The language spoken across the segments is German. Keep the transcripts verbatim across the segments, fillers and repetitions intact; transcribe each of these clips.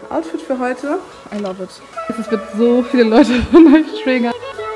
Outfit für heute. I love it. Es wird so viele Leute von euch triggern.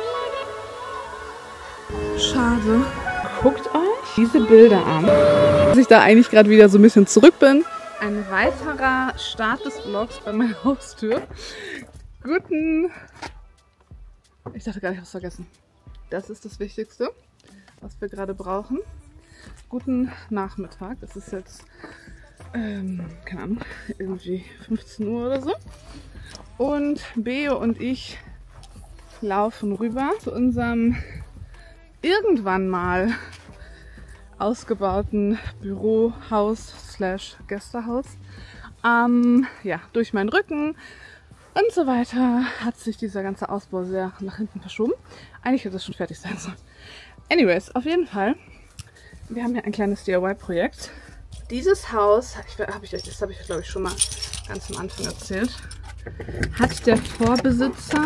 Schade. Guckt euch diese Bilder an. Dass ich da eigentlich gerade wieder so ein bisschen zurück bin. Ein weiterer Start des Vlogs bei meiner Haustür. Guten... Ich dachte gerade, ich habe es vergessen. Das ist das Wichtigste, was wir gerade brauchen. Guten Nachmittag. Es ist jetzt, ähm, keine Ahnung, irgendwie fünfzehn Uhr oder so. Und Beo und ich laufen rüber zu unserem irgendwann mal ausgebauten Bürohaus slash Gästehaus. Ähm, ja, durch meinen Rücken und so weiter hat sich dieser ganze Ausbau sehr nach hinten verschoben. Eigentlich hätte es schon fertig sein sollen. Anyways, auf jeden Fall, wir haben hier ein kleines D I Y-Projekt. Dieses Haus, ich, hab ich euch, das habe ich glaube ich schon mal ganz am Anfang erzählt, hat der Vorbesitzer,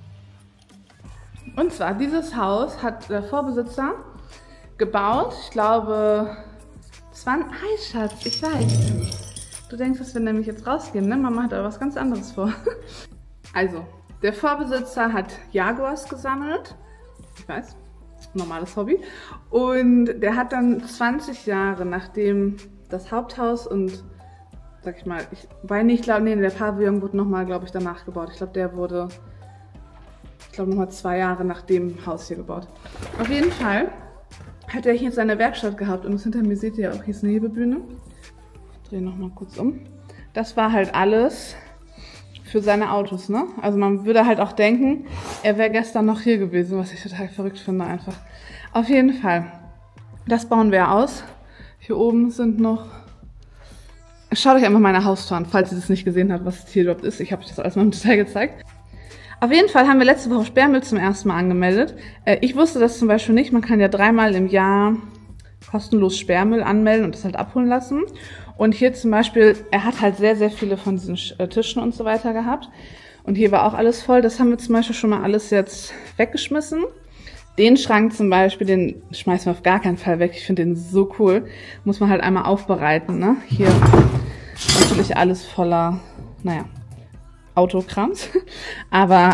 und zwar dieses Haus hat der Vorbesitzer gebaut, ich glaube, es war ein Hi Schatz, ich weiß. Du denkst, dass wir nämlich jetzt rausgehen, ne? Mama hat aber was ganz anderes vor. Also, der Vorbesitzer hat Jaguars gesammelt. Ich weiß, normales Hobby. Und der hat dann zwanzig Jahre, nachdem das Haupthaus und, sag ich mal, ich weiß nicht, glaube nee, der Pavillon wurde nochmal, glaube ich, danach gebaut. Ich glaube, der wurde, ich glaube, nochmal zwei Jahre nach dem Haus hier gebaut. Auf jeden Fall hat er hier seine Werkstatt gehabt und das hinter mir seht ihr ja auch, hier ist eine Hebebühne. Ich drehe nochmal kurz um. Das war halt alles für seine Autos, ne? Also man würde halt auch denken, er wäre gestern noch hier gewesen, was ich total verrückt finde einfach. Auf jeden Fall, das bauen wir aus. Hier oben sind noch... Schaut euch einfach meine Haustür an, falls ihr das nicht gesehen habt, was hier überhaupt ist. Ich habe euch das alles mal im Detail gezeigt. Auf jeden Fall haben wir letzte Woche Sperrmüll zum ersten Mal angemeldet. Ich wusste das zum Beispiel nicht. Man kann ja dreimal im Jahr kostenlos Sperrmüll anmelden und das halt abholen lassen. Und hier zum Beispiel, er hat halt sehr, sehr viele von diesen Tischen und so weiter gehabt. Und hier war auch alles voll. Das haben wir zum Beispiel schon mal alles jetzt weggeschmissen. Den Schrank zum Beispiel, den schmeißen wir auf gar keinen Fall weg. Ich finde den so cool. Muss man halt einmal aufbereiten, ne? Hier natürlich alles voller, naja, Autokrams. Aber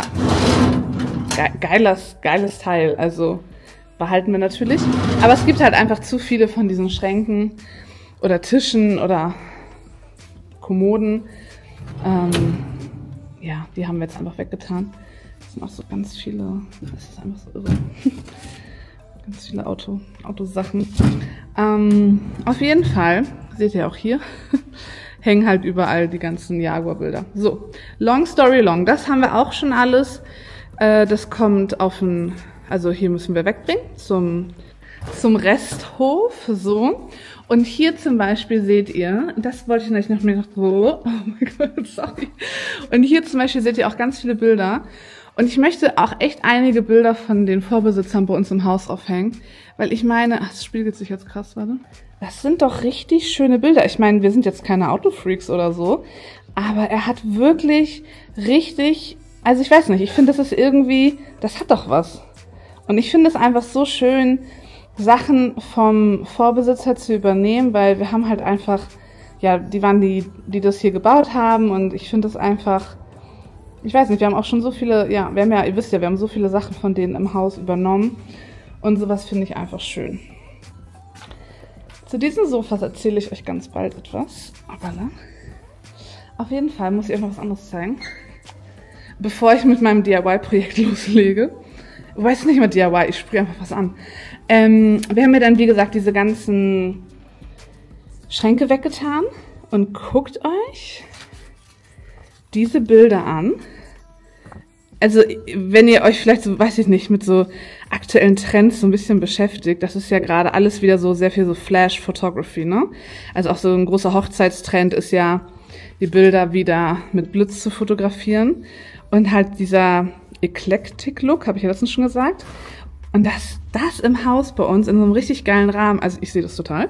ge geiles, geiles Teil. Also behalten wir natürlich. Aber es gibt halt einfach zu viele von diesen Schränken oder Tischen oder Kommoden. Ähm, ja, die haben wir jetzt einfach weggetan. Das sind auch so ganz viele, das ist einfach so irre. Ganz viele Auto, Autosachen. Ähm, auf jeden Fall, seht ihr auch hier, hängen halt überall die ganzen Jaguar-Bilder. So, long story long, das haben wir auch schon alles. Äh, das kommt auf ein, also hier müssen wir wegbringen zum, zum Resthof, so. Und hier zum Beispiel seht ihr, das wollte ich nämlich noch mir so, oh mein Gott, sorry. Und hier zum Beispiel seht ihr auch ganz viele Bilder. Und ich möchte auch echt einige Bilder von den Vorbesitzern bei uns im Haus aufhängen. Weil ich meine, ach, das spiegelt sich jetzt krass, warte. Das sind doch richtig schöne Bilder. Ich meine, wir sind jetzt keine Autofreaks oder so. Aber er hat wirklich richtig, also ich weiß nicht, ich finde, das ist irgendwie, das hat doch was. Und ich finde es einfach so schön, Sachen vom Vorbesitzer zu übernehmen, weil wir haben halt einfach, ja, die waren die, die das hier gebaut haben und ich finde es einfach, ich weiß nicht, wir haben auch schon so viele, ja, wir haben ja, ihr wisst ja, wir haben so viele Sachen von denen im Haus übernommen und sowas finde ich einfach schön. Zu diesen Sofas erzähle ich euch ganz bald etwas. Hoppala. Auf jeden Fall muss ich euch noch was anderes zeigen, bevor ich mit meinem D I Y-Projekt loslege. Wobei es nicht mal D I Y, ich sprühe einfach was an. Ähm, wir haben mir dann, wie gesagt, diese ganzen Schränke weggetan. Und guckt euch diese Bilder an. Also, wenn ihr euch vielleicht so, weiß ich nicht, mit so aktuellen Trends so ein bisschen beschäftigt, das ist ja gerade alles wieder so sehr viel so Flash-Photography, ne? Also auch so ein großer Hochzeitstrend ist ja, die Bilder wieder mit Blitz zu fotografieren. Und halt dieser Eclectic-Look, habe ich ja letztens schon gesagt. Und das, das im Haus bei uns in so einem richtig geilen Rahmen, also ich sehe das total.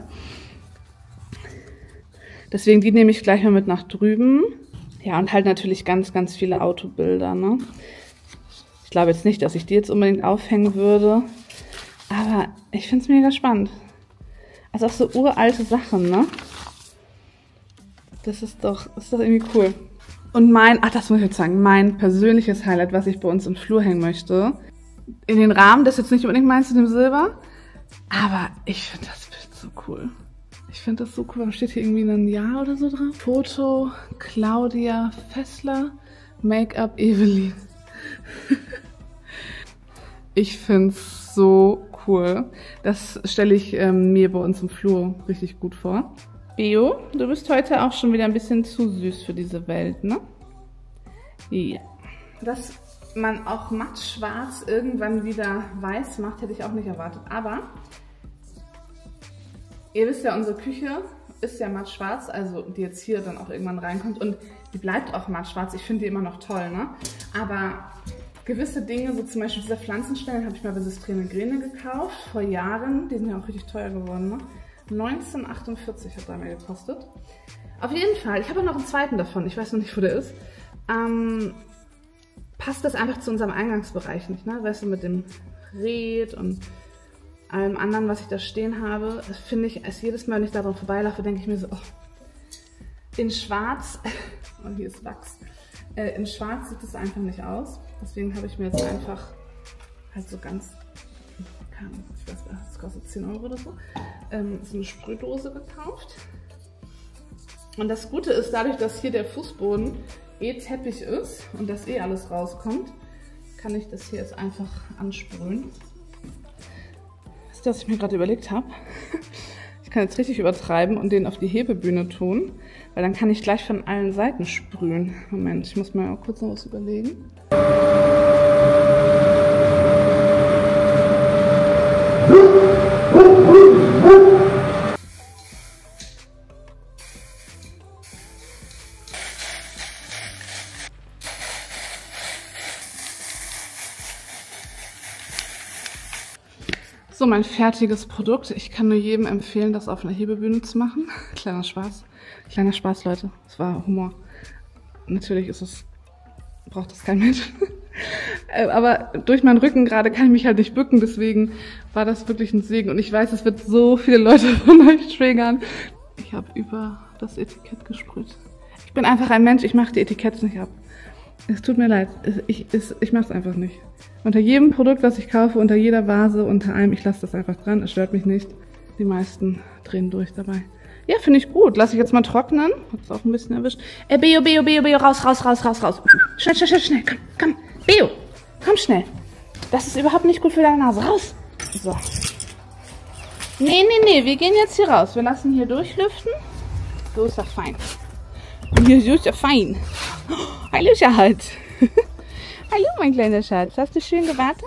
Deswegen die nehme ich gleich mal mit nach drüben. Ja, und halt natürlich ganz, ganz viele Autobilder, ne? Ich glaube jetzt nicht, dass ich die jetzt unbedingt aufhängen würde. Aber ich finde es mega spannend. Also auch so uralte Sachen, ne? Das ist doch, ist doch irgendwie cool. Und mein, ach das muss ich jetzt sagen, mein persönliches Highlight, was ich bei uns im Flur hängen möchte, in den Rahmen, das ist jetzt nicht unbedingt meins in dem Silber, aber ich finde das Bild so cool. Ich finde das so cool, da steht hier irgendwie ein Jahr oder so drauf. Foto Claudia Fessler, Make-up Evelyn. Ich finde es so cool. Das stelle ich ähm, mir bei uns im Flur richtig gut vor. Beo, du bist heute auch schon wieder ein bisschen zu süß für diese Welt, ne? Ja. Dass man auch matt schwarz irgendwann wieder weiß macht, hätte ich auch nicht erwartet. Aber ihr wisst ja, unsere Küche ist ja matt schwarz, also die jetzt hier dann auch irgendwann reinkommt. Und die bleibt auch matt schwarz. Ich finde die immer noch toll, ne? Aber gewisse Dinge, so zum Beispiel diese Pflanzenstellen, habe ich mal bei Systrene Grene gekauft, vor Jahren. Die sind ja auch richtig teuer geworden, ne? neunzehnhundertachtundvierzig hat der mir gekostet. Auf jeden Fall, ich habe auch noch einen zweiten davon, ich weiß noch nicht, wo der ist. Ähm, passt das einfach zu unserem Eingangsbereich nicht, ne? Weißt du, mit dem Red und allem anderen, was ich da stehen habe, das finde ich, als jedes Mal, wenn ich daran vorbeilaufe, denke ich mir so, oh, in schwarz, oh, hier ist Wachs, äh, in schwarz sieht das einfach nicht aus. Deswegen habe ich mir jetzt einfach halt so ganz, ich weiß nicht, das kostet zehn Euro oder so, ähm, so eine Sprühdose gekauft. Und das Gute ist, dadurch, dass hier der Fußboden eh Teppich ist und das eh alles rauskommt, kann ich das hier jetzt einfach ansprühen. Das ist das, was ich mir gerade überlegt habe. Ich kann jetzt richtig übertreiben und den auf die Hebebühne tun, weil dann kann ich gleich von allen Seiten sprühen. Moment, ich muss mal auch kurz noch was überlegen. So, mein fertiges Produkt. Ich kann nur jedem empfehlen, das auf einer Hebebühne zu machen. Kleiner Spaß. Kleiner Spaß, Leute. Das war Humor. Natürlich ist es, braucht das kein Mensch. Aber durch meinen Rücken gerade kann ich mich halt nicht bücken. Deswegen war das wirklich ein Segen. Und ich weiß, es wird so viele Leute von euch triggern. Ich habe über das Etikett gesprüht. Ich bin einfach ein Mensch. Ich mache die Etiketts nicht ab. Es tut mir leid. Ich, ich, ich mache es einfach nicht. Unter jedem Produkt, was ich kaufe, unter jeder Vase, unter allem, ich lasse das einfach dran, es stört mich nicht. Die meisten drehen durch dabei. Ja, finde ich gut. Lasse ich jetzt mal trocknen. Hat es auch ein bisschen erwischt. Äh, Beo, Beo, Beo, Beo, raus, raus, raus, raus, raus. Schnell, schnell, schnell, schnell. Komm, komm. Beo, komm schnell. Das ist überhaupt nicht gut für deine Nase. Raus. So. Nee, nee, nee, wir gehen jetzt hier raus. Wir lassen hier durchlüften. So ist ja fein. Hier ist ja fein. Hallo, Schatz. Hallo, mein kleiner Schatz. Hast du schön gewartet?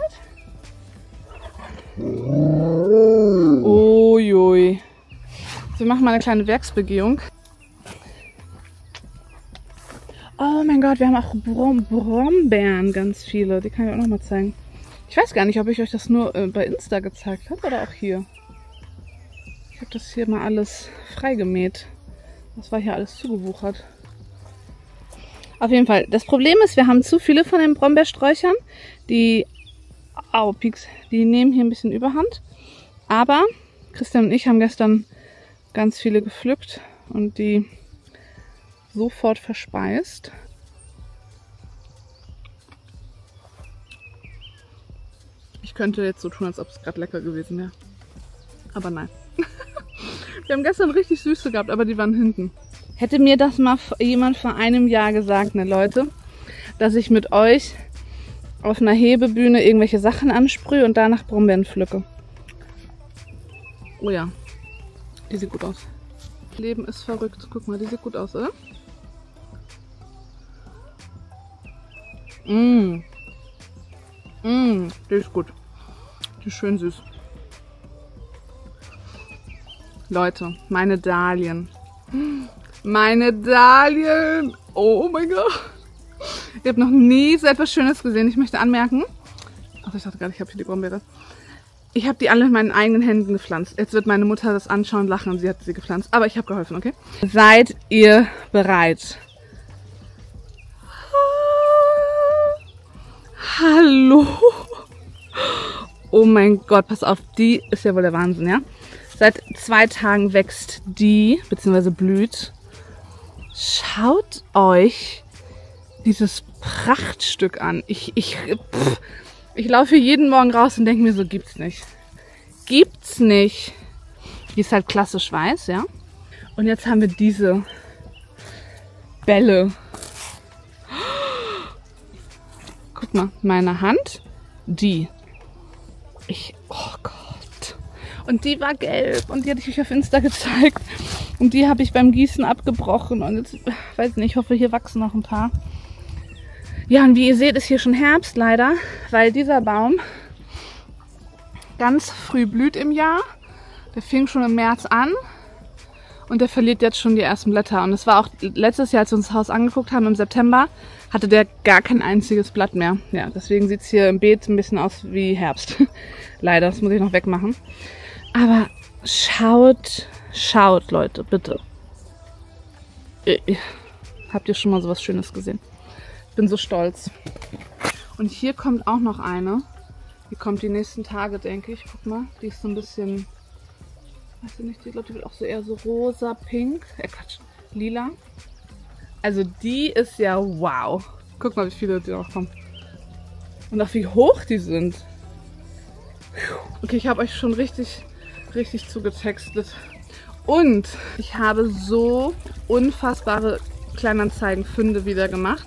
Uiui. Wir machen mal eine kleine Werksbegehung. Oh mein Gott, wir haben auch Brom Brombeeren, ganz viele. Die kann ich auch noch mal zeigen. Ich weiß gar nicht, ob ich euch das nur äh, bei Insta gezeigt habe oder auch hier. Ich habe das hier mal alles freigemäht. Das war hier alles zugewuchert. Auf jeden Fall. Das Problem ist, wir haben zu viele von den Brombeersträuchern. Die, au, Pieks, die nehmen hier ein bisschen Überhand. Aber Christian und ich haben gestern ganz viele gepflückt und die sofort verspeist. Ich könnte jetzt so tun, als ob es gerade lecker gewesen wäre. Aber nein. Wir haben gestern richtig Süße gehabt, aber die waren hinten. Hätte mir das mal jemand vor einem Jahr gesagt, ne Leute, dass ich mit euch auf einer Hebebühne irgendwelche Sachen ansprühe und danach Brombeeren pflücke. Oh ja, die sieht gut aus. Leben ist verrückt. Guck mal, die sieht gut aus, oder? Mmh. Mmh, die ist gut. Die ist schön süß. Leute, meine Dahlien. Meine Dahlien. Oh mein Gott. Ich habe noch nie so etwas Schönes gesehen. Ich möchte anmerken. Ach, ich dachte gerade, ich habe hier die Brombeere. Ich habe die alle mit meinen eigenen Händen gepflanzt. Jetzt wird meine Mutter das anschauen, lachen und sie hat sie gepflanzt. Aber ich habe geholfen, okay? Seid ihr bereit? Hallo. Oh mein Gott, pass auf. Die ist ja wohl der Wahnsinn, ja? Seit zwei Tagen wächst die, beziehungsweise blüht. Schaut euch dieses Prachtstück an. Ich, ich, pff, ich laufe hier jeden Morgen raus und denke mir so, gibt's nicht. Gibt's nicht. Die ist halt klassisch weiß, ja. Und jetzt haben wir diese Bälle. Guck mal, meine Hand, die. Ich, oh Gott. Und die war gelb und die hatte ich euch auf Insta gezeigt. Und die habe ich beim Gießen abgebrochen. Und jetzt, weiß nicht, ich hoffe, hier wachsen noch ein paar. Ja, und wie ihr seht, ist hier schon Herbst leider, weil dieser Baum ganz früh blüht im Jahr. Der fing schon im März an und der verliert jetzt schon die ersten Blätter. Und es war auch letztes Jahr, als wir uns das Haus angeguckt haben, im September, hatte der gar kein einziges Blatt mehr. Ja, deswegen sieht es hier im Beet ein bisschen aus wie Herbst. Leider, das muss ich noch wegmachen. Aber schaut, schaut, Leute, bitte. Habt ihr schon mal sowas Schönes gesehen? Ich bin so stolz. Und hier kommt auch noch eine. Die kommt die nächsten Tage, denke ich. Guck mal, die ist so ein bisschen, weiß ich nicht, ich glaube, die wird auch so eher so rosa, pink, äh Quatsch, lila. Also die ist ja wow. Guck mal, wie viele die noch kommen. Und auch wie hoch die sind. Okay, ich habe euch schon richtig, richtig zugetextet. Und ich habe so unfassbare Kleinanzeigenfunde wieder gemacht.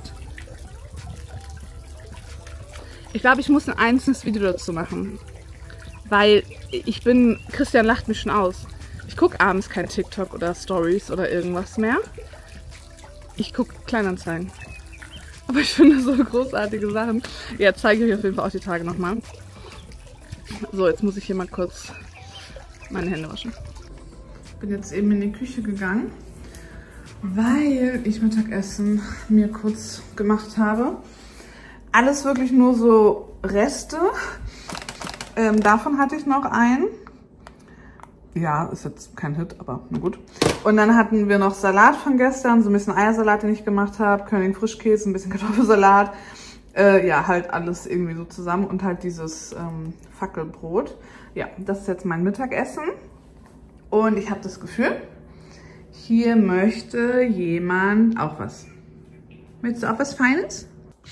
Ich glaube, ich muss ein einzelnes Video dazu machen. Weil ich bin, Christian lacht mich schon aus. Ich gucke abends kein TikTok oder Stories oder irgendwas mehr. Ich gucke Kleinanzeigen. Aber ich finde so großartige Sachen. Ja, zeige ich euch auf jeden Fall auch die Tage nochmal. So, jetzt muss ich hier mal kurz meine Hände waschen. Ich bin jetzt eben in die Küche gegangen, weil ich Mittagessen mir kurz gemacht habe. Alles wirklich nur so Reste. Ähm, davon hatte ich noch einen. Ja, ist jetzt kein Hit, aber na gut. Und dann hatten wir noch Salat von gestern, so ein bisschen Eiersalat, den ich gemacht habe, Kölning Frischkäse, ein bisschen Kartoffelsalat. Äh, ja, halt alles irgendwie so zusammen und halt dieses ähm, Fackelbrot. Ja, das ist jetzt mein Mittagessen. Und ich habe das Gefühl, hier möchte jemand auch was. Möchtest du auch was Feines?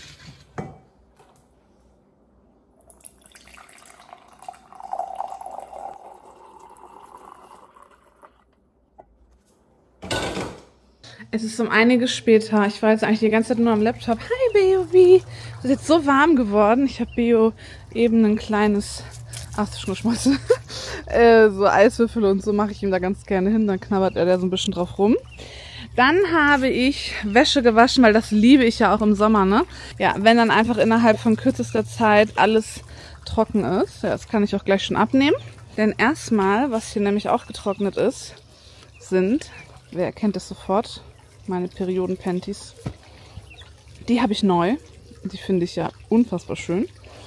Es ist um einiges später. Ich war jetzt eigentlich die ganze Zeit nur am Laptop. Hi Beo, wie? Es ist jetzt so warm geworden. Ich habe Beo eben ein kleines, ach, das ist schon geschmolzen, äh, so Eiswürfel und so mache ich ihm da ganz gerne hin. Dann knabbert er da so ein bisschen drauf rum. Dann habe ich Wäsche gewaschen, weil das liebe ich ja auch im Sommer, ne? Ja, wenn dann einfach innerhalb von kürzester Zeit alles trocken ist. Ja, das kann ich auch gleich schon abnehmen. Denn erstmal, was hier nämlich auch getrocknet ist, sind, wer erkennt das sofort, meine Perioden-Panties. Die habe ich neu. Die finde ich ja unfassbar schön.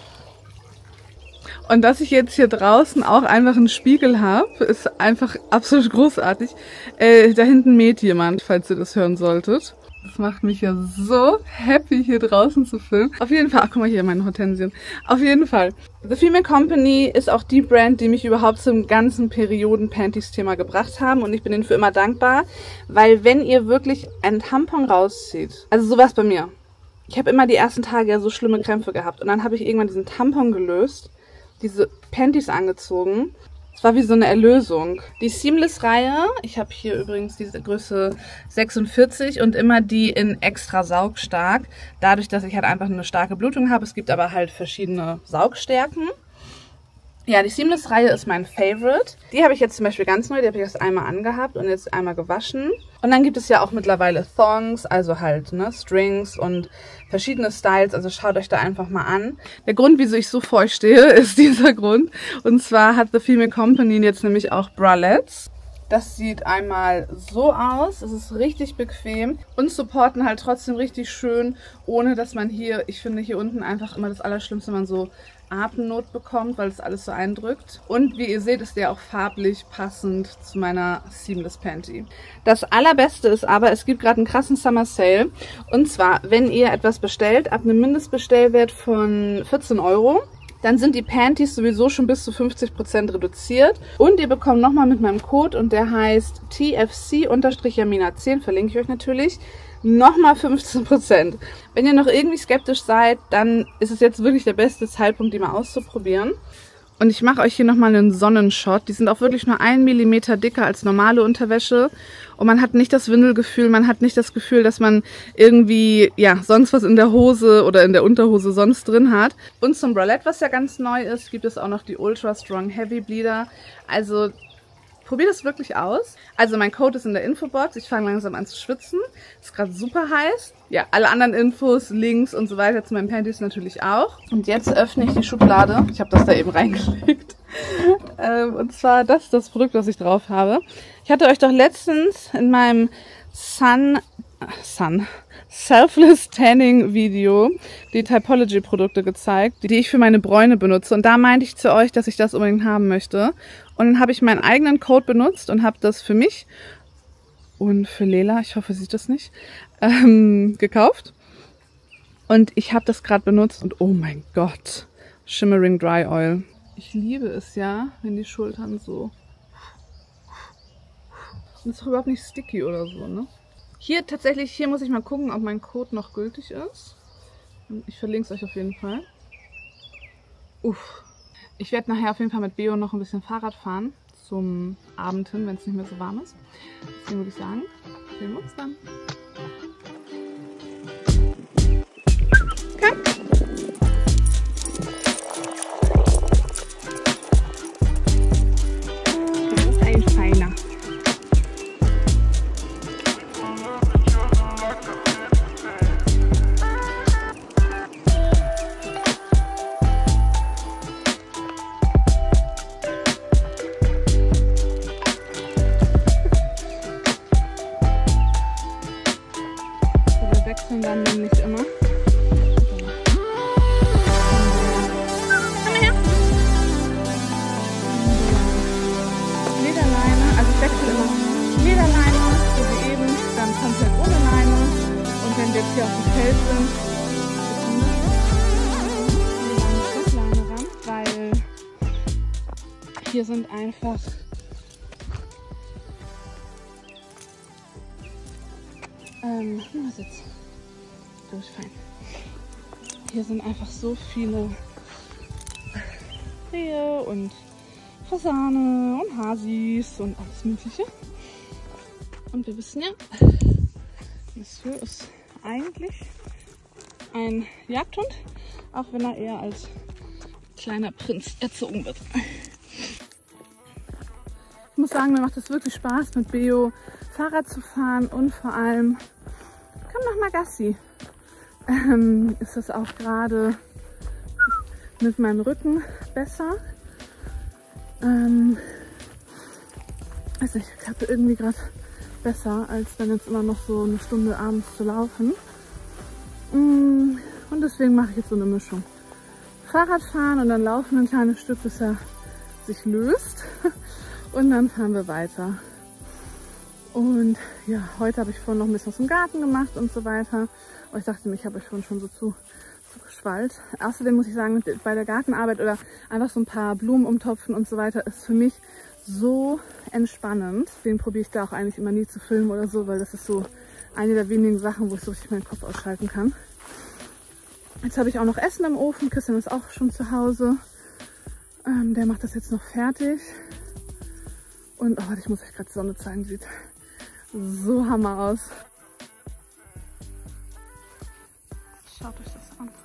Und dass ich jetzt hier draußen auch einfach einen Spiegel habe, ist einfach absolut großartig. Äh, da hinten mäht jemand, falls ihr das hören solltet. Das macht mich ja so happy, hier draußen zu filmen. Auf jeden Fall, ach guck mal hier, meine Hortensien. Auf jeden Fall. The Female Company ist auch die Brand, die mich überhaupt zum ganzen Perioden-Panties-Thema gebracht haben. Und ich bin ihnen für immer dankbar, weil wenn ihr wirklich einen Tampon rauszieht, also so war es bei mir. Ich habe immer die ersten Tage ja so schlimme Krämpfe gehabt. Und dann habe ich irgendwann diesen Tampon gelöst, diese Panties angezogen. Es war wie so eine Erlösung. Die Seamless-Reihe, ich habe hier übrigens diese Größe sechsundvierzig und immer die in extra saugstark. Dadurch, dass ich halt einfach eine starke Blutung habe. Es gibt aber halt verschiedene Saugstärken. Ja, die Seamless-Reihe ist mein Favorite. Die habe ich jetzt zum Beispiel ganz neu. Die habe ich erst einmal angehabt und jetzt einmal gewaschen. Und dann gibt es ja auch mittlerweile Thongs, also halt ne, Strings und verschiedene Styles. Also schaut euch da einfach mal an. Der Grund, wieso ich so vor euch stehe, ist dieser Grund. Und zwar hat The Female Company jetzt nämlich auch Bralettes. Das sieht einmal so aus, es ist richtig bequem und supporten halt trotzdem richtig schön, ohne dass man hier, ich finde hier unten einfach immer das Allerschlimmste, wenn man so Atemnot bekommt, weil es alles so eindrückt. Und wie ihr seht, ist der auch farblich passend zu meiner Seamless Panty. Das Allerbeste ist aber, es gibt gerade einen krassen Summer Sale. Und zwar, wenn ihr etwas bestellt, ab einem Mindestbestellwert von vierzehn Euro, dann sind die Panties sowieso schon bis zu fünfzig Prozent reduziert. Und ihr bekommt nochmal mit meinem Code, und der heißt T F C Yamina zehn, verlinke ich euch natürlich, nochmal fünfzehn Prozent. Wenn ihr noch irgendwie skeptisch seid, dann ist es jetzt wirklich der beste Zeitpunkt, die mal auszuprobieren. Und ich mache euch hier nochmal einen Sonnenshot. Die sind auch wirklich nur ein Millimeter dicker als normale Unterwäsche. Und man hat nicht das Windelgefühl, man hat nicht das Gefühl, dass man irgendwie, ja, sonst was in der Hose oder in der Unterhose sonst drin hat. Und zum Bralette, was ja ganz neu ist, gibt es auch noch die Ultra Strong Heavy Bleeder. Also probiert es wirklich aus. Also mein Code ist in der Infobox. Ich fange langsam an zu schwitzen. Ist gerade super heiß. Ja, alle anderen Infos, Links und so weiter zu meinen Panties natürlich auch. Und jetzt öffne ich die Schublade. Ich habe das da eben reingelegt. ähm, und zwar das ist das Produkt, was ich drauf habe. Ich hatte euch doch letztens in meinem Sun, Sun Selfless Tanning Video die Typology Produkte gezeigt, die ich für meine Bräune benutze. Und da meinte ich zu euch, dass ich das unbedingt haben möchte. Und dann habe ich meinen eigenen Code benutzt und habe das für mich und für Lela, ich hoffe, sie sieht das nicht, ähm, gekauft. Und ich habe das gerade benutzt und oh mein Gott, Shimmering Dry Oil. Ich liebe es ja, wenn die Schultern so... Und es ist auch überhaupt nicht sticky oder so, ne? Hier tatsächlich, hier muss ich mal gucken, ob mein Code noch gültig ist. Ich verlinke es euch auf jeden Fall. Uff. Ich werde nachher auf jeden Fall mit Beo noch ein bisschen Fahrrad fahren zum Abend hin, wenn es nicht mehr so warm ist. Deswegen würde ich sagen, sehen wir uns dann. Okay. Das ist ein feiner. Wechseln dann nämlich immer. Lederleine, also ich wechsle immer Lederleine, so wie eben, dann komplett ohne Leine. Und wenn wir jetzt hier auf dem Feld sind, Leine ran, weil hier sind einfach ähm, was jetzt? Fein. Hier sind einfach so viele Rehe und Fasane und Hasis und alles Mögliche. Und wir wissen ja, Monsieur ist eigentlich ein Jagdhund, auch wenn er eher als kleiner Prinz erzogen wird. Ich muss sagen, mir macht es wirklich Spaß, mit Beo Fahrrad zu fahren und vor allem, komm noch mal Gassi. Ähm, ist das auch gerade mit meinem Rücken besser. Ähm, also ich klappe irgendwie gerade besser, als dann jetzt immer noch so eine Stunde abends zu laufen. Und deswegen mache ich jetzt so eine Mischung. Fahrradfahren und dann laufen ein kleines Stück, bis er sich löst. Und dann fahren wir weiter. Und ja, heute habe ich vorhin noch ein bisschen was im Garten gemacht und so weiter. Aber ich dachte mir, ich habe euch vorhin schon so zu, zu geschwallt. Außerdem muss ich sagen, bei der Gartenarbeit oder einfach so ein paar Blumen umtopfen und so weiter ist für mich so entspannend. Deswegen probiere ich da auch eigentlich immer nie zu filmen oder so, weil das ist so eine der wenigen Sachen, wo ich so richtig meinen Kopf ausschalten kann. Jetzt habe ich auch noch Essen im Ofen. Christian ist auch schon zu Hause. Ähm, der macht das jetzt noch fertig. Und oh, ich muss euch gerade die Sonne zeigen, sieht so hammer aus. Schaut euch das an.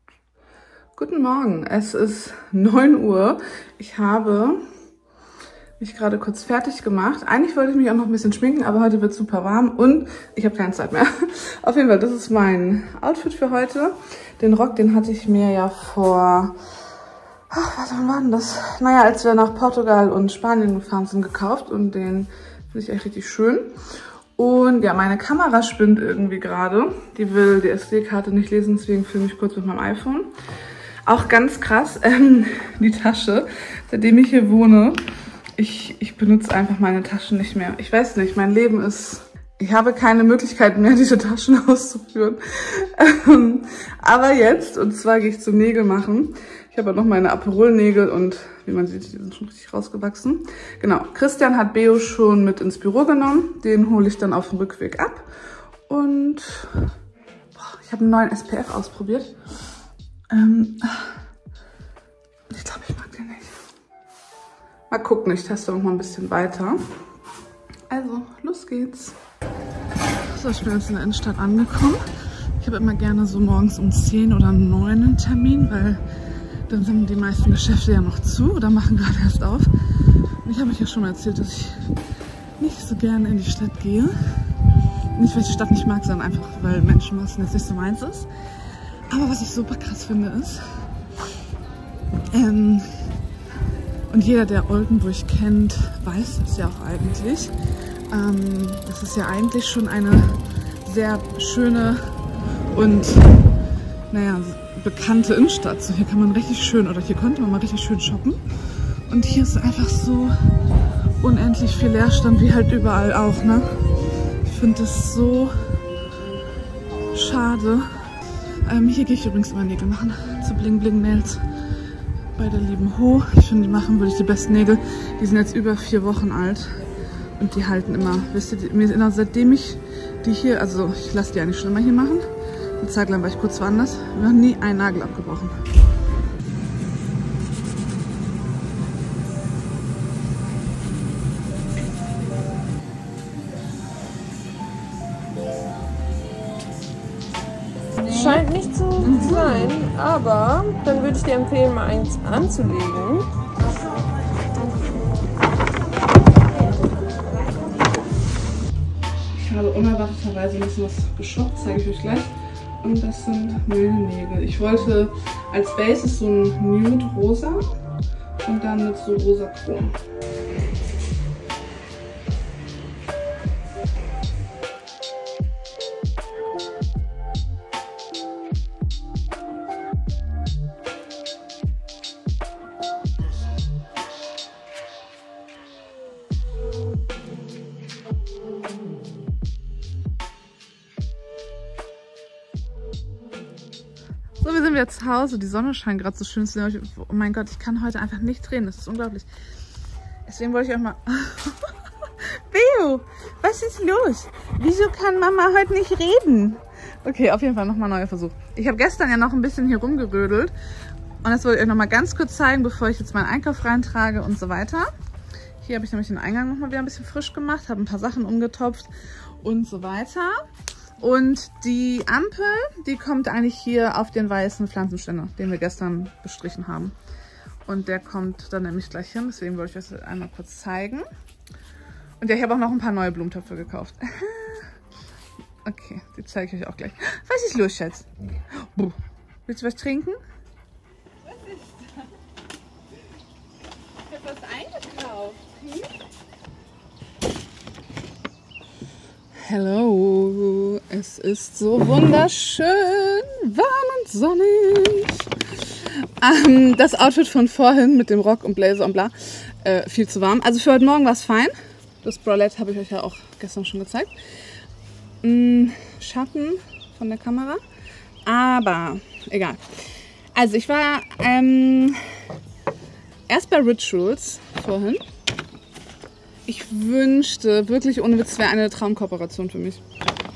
Guten Morgen, es ist neun Uhr. Ich habe Ich gerade kurz fertig gemacht. Eigentlich wollte ich mich auch noch ein bisschen schminken, aber heute wird es super warm und ich habe keine Zeit mehr. Auf jeden Fall, das ist mein Outfit für heute. Den Rock, den hatte ich mir ja vor... Ach, was wann war denn das? Naja, als wir nach Portugal und Spanien gefahren sind, gekauft und den finde ich echt richtig schön. Und ja, meine Kamera spinnt irgendwie gerade. Die will die S D-Karte nicht lesen, deswegen filme ich kurz mit meinem iPhone. Auch ganz krass, ähm, die Tasche, seitdem ich hier wohne. Ich, ich benutze einfach meine Taschen nicht mehr. Ich weiß nicht, mein Leben ist... Ich habe keine Möglichkeit mehr, diese Taschen auszuführen. Ähm, aber jetzt, und zwar gehe ich zum Nägel machen. Ich habe noch meine Aperol-Nägel und wie man sieht, die sind schon richtig rausgewachsen. Genau, Christian hat Beo schon mit ins Büro genommen. Den hole ich dann auf dem Rückweg ab. Und boah, ich habe einen neuen S P F ausprobiert. Ähm, ich glaube, ich mag den nicht. Mal gucken, ich teste noch mal ein bisschen weiter. Also, los geht's. So, ich bin jetzt in der Innenstadt angekommen. Ich habe immer gerne so morgens um zehn oder neun einen Termin, weil dann sind die meisten Geschäfte ja noch zu oder machen gerade erst auf. Und ich habe euch ja schon mal erzählt, dass ich nicht so gerne in die Stadt gehe. Nicht, weil ich die Stadt nicht mag, sondern einfach, weil Menschenmassen jetzt nicht so meins ist. Aber was ich super krass finde, ist... Ähm, Und jeder, der Oldenburg kennt, weiß es ja auch eigentlich. Ähm, das ist ja eigentlich schon eine sehr schöne und, naja, bekannte Innenstadt. So, hier kann man richtig schön, oder hier konnte man mal richtig schön shoppen. Und hier ist einfach so unendlich viel Leerstand, wie halt überall auch, ne? Ich finde das so schade. Ähm, hier gehe ich übrigens immer Nägel machen, zu Bling Bling Nails. Bei der lieben Ho. Ich finde, die machen wirklich die besten Nägel. Die sind jetzt über vier Wochen alt und die halten immer. Wisst ihr, mir immer, seitdem ich die hier, also ich lasse die eigentlich schon immer hier machen. Eine Zeit lang war ich kurz woanders, noch nie einen Nagel abgebrochen. Scheint nicht so zu sein, aber dann würde ich dir empfehlen, mal eins anzulegen. Ich habe unerwarteterweise ein bisschen was geshoppt, zeige ich euch gleich. Und das sind meine Nägel. Ich wollte als Basis so ein Nude Rosa und dann mit so rosa Kronen. So, wir sind wieder zu Hause. Die Sonne scheint gerade so schön. Oh mein Gott, ich kann heute einfach nicht drehen. Das ist unglaublich. Deswegen wollte ich auch mal... Beo, was ist los? Wieso kann Mama heute nicht reden? Okay, auf jeden Fall nochmal ein neuer Versuch. Ich habe gestern ja noch ein bisschen hier rumgerödelt. Und das wollte ich euch nochmal ganz kurz zeigen, bevor ich jetzt meinen Einkauf reintrage und so weiter. Hier habe ich nämlich den Eingang nochmal wieder ein bisschen frisch gemacht. Habe ein paar Sachen umgetopft und so weiter. Und die Ampel, die kommt eigentlich hier auf den weißen Pflanzenständer, den wir gestern bestrichen haben. Und der kommt dann nämlich gleich hin, deswegen wollte ich euch das einmal kurz zeigen. Und ja, ich habe auch noch ein paar neue Blumentöpfe gekauft. Okay, die zeige ich euch auch gleich. Was ist los, Schatz? Willst du was trinken? Was ist das? Ich habe was eingekauft. Hm? Hello, es ist so wunderschön, warm und sonnig. Ähm, das Outfit von vorhin mit dem Rock und Blazer und bla, äh, viel zu warm. Also für heute Morgen war es fein. Das Bralette habe ich euch ja auch gestern schon gezeigt. Mm, Schatten von der Kamera, aber egal. Also ich war ähm, erst bei Rituals vorhin. Ich wünschte, wirklich ohne Witz, wäre eine Traumkooperation für mich.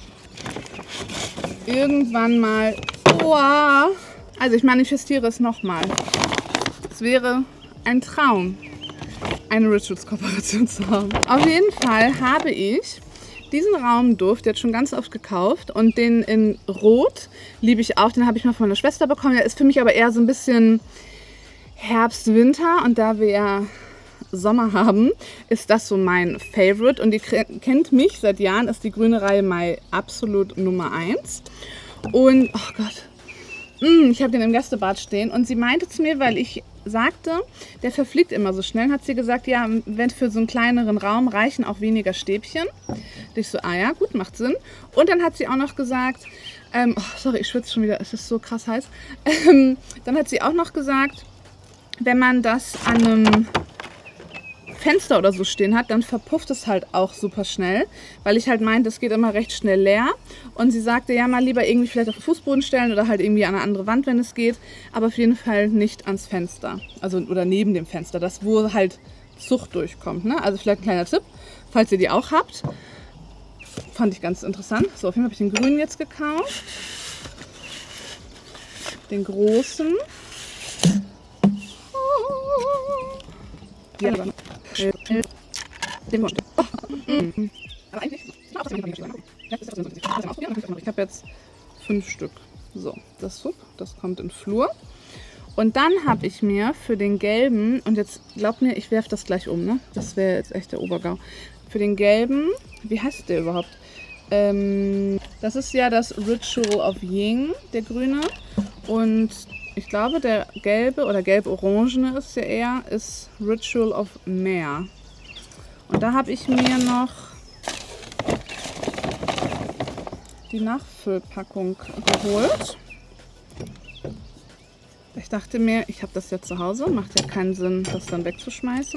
Irgendwann mal... Oh, also ich manifestiere es nochmal. Es wäre ein Traum, eine Rituals-Kooperation zu haben. Auf jeden Fall habe ich diesen Raumduft jetzt schon ganz oft gekauft. Und den in Rot liebe ich auch. Den habe ich mal von meiner Schwester bekommen. Der ist für mich aber eher so ein bisschen Herbst, Winter. Und da wir ja Sommer haben, ist das so mein Favorite. Und ihr kennt mich seit Jahren, ist die grüne Reihe Mai absolut Nummer eins. Und, oh Gott, mm, ich habe den im Gästebad stehen. Und sie meinte zu mir, weil ich sagte, der verfliegt immer so schnell, hat sie gesagt, ja, wenn für so einen kleineren Raum reichen auch weniger Stäbchen. Und ich so, ah ja, gut, macht Sinn. Und dann hat sie auch noch gesagt, ähm, oh, sorry, ich schwitze schon wieder, es ist so krass heiß. Ähm, dann hat sie auch noch gesagt, wenn man das an einem Fenster oder so stehen hat, dann verpufft es halt auch super schnell, weil ich halt meinte, es geht immer recht schnell leer. Und sie sagte, ja, mal lieber irgendwie vielleicht auf den Fußboden stellen oder halt irgendwie an eine andere Wand, wenn es geht, aber auf jeden Fall nicht ans Fenster, also oder neben dem Fenster, das wo halt Zucht durchkommt, ne? Also vielleicht ein kleiner Tipp, falls ihr die auch habt. Fand ich ganz interessant. So, auf jeden Fall habe ich den grünen jetzt gekauft. Den großen. Ja, aber den ich habe jetzt fünf Stück. So, das Sub, das kommt in Flur. Und dann habe ich mir für den gelben, und jetzt glaubt mir, ich werfe das gleich um, ne? Das wäre jetzt echt der Obergau. Für den gelben, wie heißt der überhaupt? Ähm, das ist ja das Ritual of Ying, der grüne. Und ich glaube, der gelbe oder gelb-orangene ist ja eher, ist Ritual of Meer. Und da habe ich mir noch die Nachfüllpackung geholt. Ich dachte mir, ich habe das ja zu Hause, macht ja keinen Sinn, das dann wegzuschmeißen.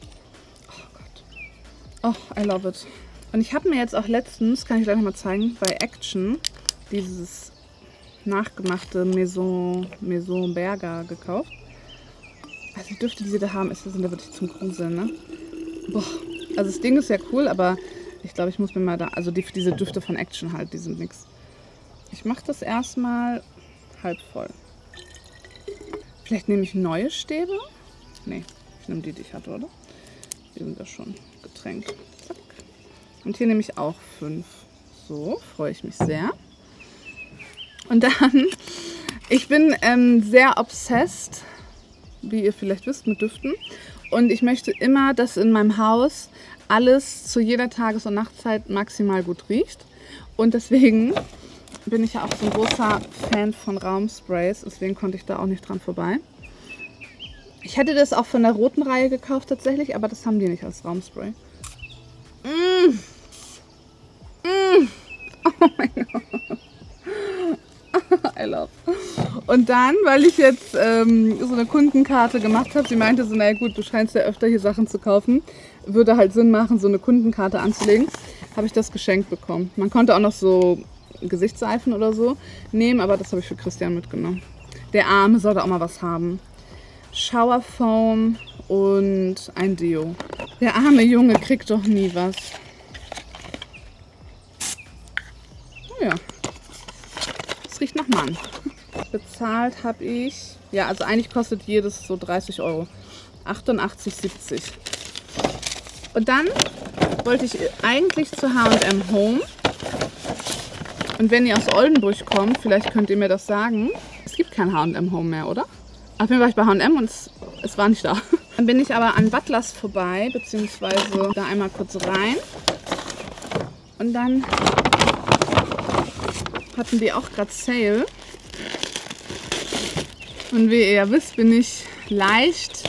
Oh, I love it. Und ich habe mir jetzt auch letztens, kann ich gleich noch mal zeigen, bei Action dieses nachgemachte Maison, Maison Berger gekauft. Also die Düfte, die sie da haben, ist, sind da wirklich zum Gruseln, ne? Boah. Also das Ding ist ja cool, aber ich glaube, ich muss mir mal da, also die, diese Düfte von Action halt, die sind nix. Ich mache das erstmal halb voll. Vielleicht nehme ich neue Stäbe? Nee, ich nehme die, die ich hatte, oder? Die sind ja schon getränkt. Zack. Und hier nehme ich auch fünf. So, freue ich mich sehr. Und dann, ich bin ähm, sehr obsessed, wie ihr vielleicht wisst, mit Düften. Und ich möchte immer, dass in meinem Haus alles zu jeder Tages- und Nachtzeit maximal gut riecht. Und deswegen bin ich ja auch so ein großer Fan von Raumsprays. Deswegen konnte ich da auch nicht dran vorbei. Ich hätte das auch von der roten Reihe gekauft tatsächlich, aber das haben die nicht als Raumspray. Mmh. Mmh. Oh mein Gott. I love. Und dann, weil ich jetzt ähm, so eine Kundenkarte gemacht habe, sie meinte so, naja gut, du scheinst ja öfter hier Sachen zu kaufen, würde halt Sinn machen, so eine Kundenkarte anzulegen, habe ich das geschenkt bekommen. Man konnte auch noch so Gesichtsseifen oder so nehmen, aber das habe ich für Christian mitgenommen. Der Arme sollte auch mal was haben. Shower Foam und ein Deo. Der arme Junge kriegt doch nie was. Oh ja. Es riecht nach Mann. Bezahlt habe ich, ja, also eigentlich kostet jedes so dreißig Euro. achtundachtzig siebzig. Und dann wollte ich eigentlich zu H und M Home. Und wenn ihr aus Oldenburg kommt, vielleicht könnt ihr mir das sagen. Es gibt kein H und M Home mehr, oder? Auf jeden Fall war ich bei H und M und es, es war nicht da. Dann bin ich aber an Butlers vorbei, beziehungsweise da einmal kurz rein. Und dann hatten die auch gerade Sale. Und wie ihr ja wisst, bin ich leicht,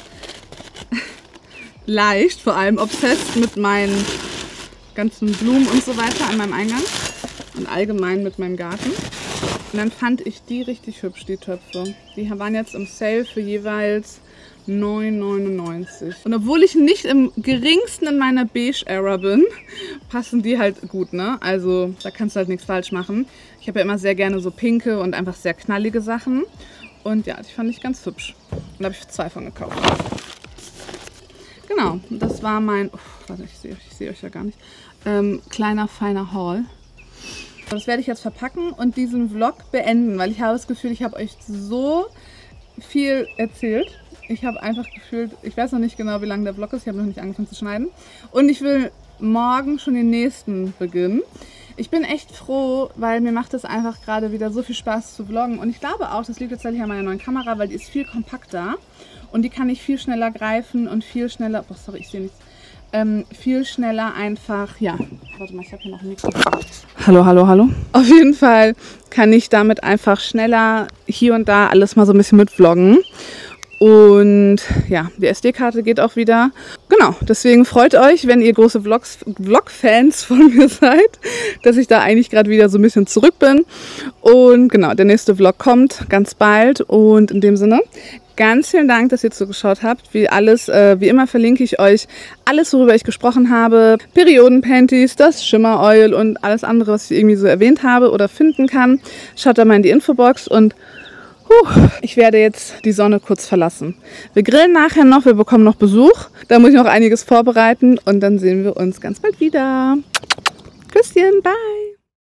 leicht vor allem obsessed mit meinen ganzen Blumen und so weiter an meinem Eingang. Und allgemein mit meinem Garten. Und dann fand ich die richtig hübsch, die Töpfe. Die waren jetzt im Sale für jeweils neun neunundneunzig. Und obwohl ich nicht im geringsten in meiner Beige-Era bin, passen die halt gut, ne? Also da kannst du halt nichts falsch machen. Ich habe ja immer sehr gerne so pinke und einfach sehr knallige Sachen. Und ja, die fand ich ganz hübsch. Und da habe ich zwei von gekauft. Genau, das war mein... Oh, warte, ich sehe ich seh euch ja gar nicht. Ähm, kleiner, feiner Haul. Das werde ich jetzt verpacken und diesen Vlog beenden, weil ich habe das Gefühl, ich habe euch so viel erzählt. Ich habe einfach gefühlt, ich weiß noch nicht genau, wie lang der Vlog ist, ich habe noch nicht angefangen zu schneiden. Und ich will morgen schon den nächsten beginnen. Ich bin echt froh, weil mir macht es einfach gerade wieder so viel Spaß zu vloggen. Und ich glaube auch, das liegt tatsächlich an meiner neuen Kamera, weil die ist viel kompakter. Und die kann ich viel schneller greifen und viel schneller... Oh, sorry, ich sehe nichts. Ähm, viel schneller einfach... Ja, warte mal, ich habe hier noch ein Mikro. Hallo, hallo, hallo. Auf jeden Fall kann ich damit einfach schneller hier und da alles mal so ein bisschen mitvloggen. Und ja, die S D-Karte geht auch wieder. Genau, deswegen freut euch, wenn ihr große Vlogs, Vlog-Fans von mir seid, dass ich da eigentlich gerade wieder so ein bisschen zurück bin. Und genau, der nächste Vlog kommt ganz bald. Und in dem Sinne, ganz vielen Dank, dass ihr zugeschaut habt. Wie alles, äh, wie immer verlinke ich euch alles, worüber ich gesprochen habe. Periodenpanties, das Shimmer Oil und alles andere, was ich irgendwie so erwähnt habe oder finden kann. Schaut da mal in die Infobox und Puh, ich werde jetzt die Sonne kurz verlassen. Wir grillen nachher noch, wir bekommen noch Besuch. Da muss ich noch einiges vorbereiten und dann sehen wir uns ganz bald wieder. Küsschen, bye!